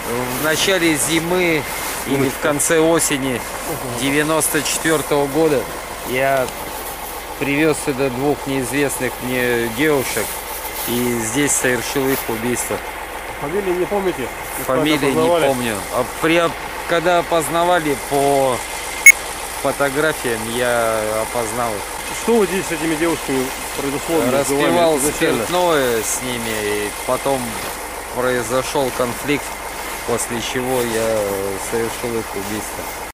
В начале зимы или в конце осени 94-го года я привез сюда двух неизвестных мне девушек и здесь совершил их убийство. Фамилии не помните? Фамилии не помню. Когда опознавали по фотографиям, я опознал их. Что вы здесь с этими девушками произошло? Распивал спиртное с ними, и потом произошел конфликт, после чего я совершил их убийство.